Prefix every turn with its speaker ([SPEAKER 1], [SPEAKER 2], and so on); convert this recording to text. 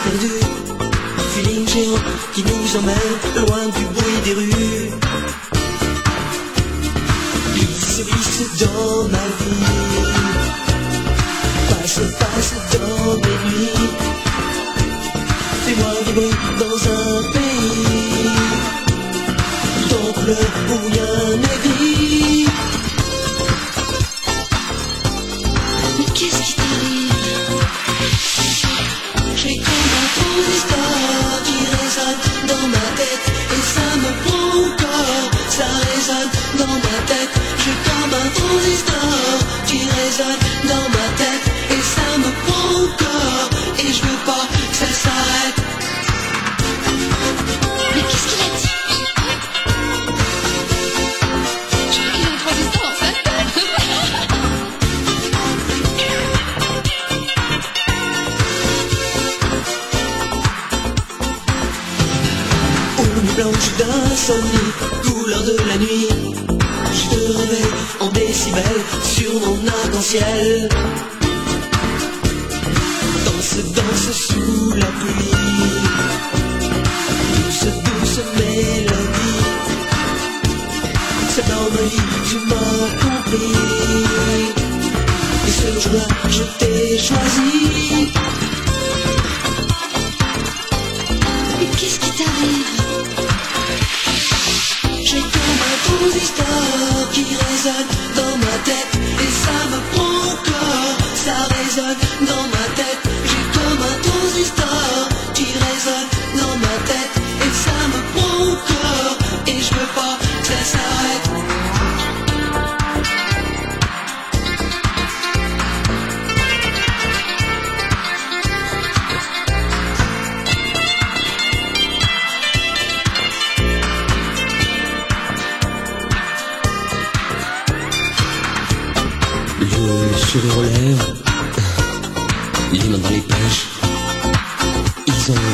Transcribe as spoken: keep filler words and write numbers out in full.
[SPEAKER 1] perdu, feeling géant qui nous emmène loin du bruit des rues. Glisse, glisse dans ma vie, passe, passe dans mes nuits. Fais-moi vibrer dans un pays dont couleur où rien n'est gris.
[SPEAKER 2] Mais qu'est-ce qui t'arrive?
[SPEAKER 1] J'ai comme un transistor qui résonne dans ma tête et ça me prend au corps, ça résonne dans ma tête. J'ai comme un transistor qui résonne dans ma tête et ça me prend au corps et je veux pas que ça s'arrête.
[SPEAKER 2] Mais qu'est-ce qu'il a dit? Je crois qu'il a un transistor dans sa tête.
[SPEAKER 1] Aux nuits blanches d'insomnie, couleur de la nuit, je te réveille en décibels sur mon arc-en-ciel. Danse, danse sous la pluie, douce, douce mélodie. C'est dans ma vie, tu m'as compris. Et ce jour-là, je t'ai choisi.
[SPEAKER 2] Mais qu'est-ce qui t'arrive?
[SPEAKER 1] J'ai comme un transistor qui résonne dans ma tête et ça me prend au corps, ça résonne dans ma tête. J'ai comme un transistor qui résonne dans ma tête et ça me prend au corps et je veux pas que ça s'arrête. Le sourire aux lèvres, les mains dans les poches, ils ont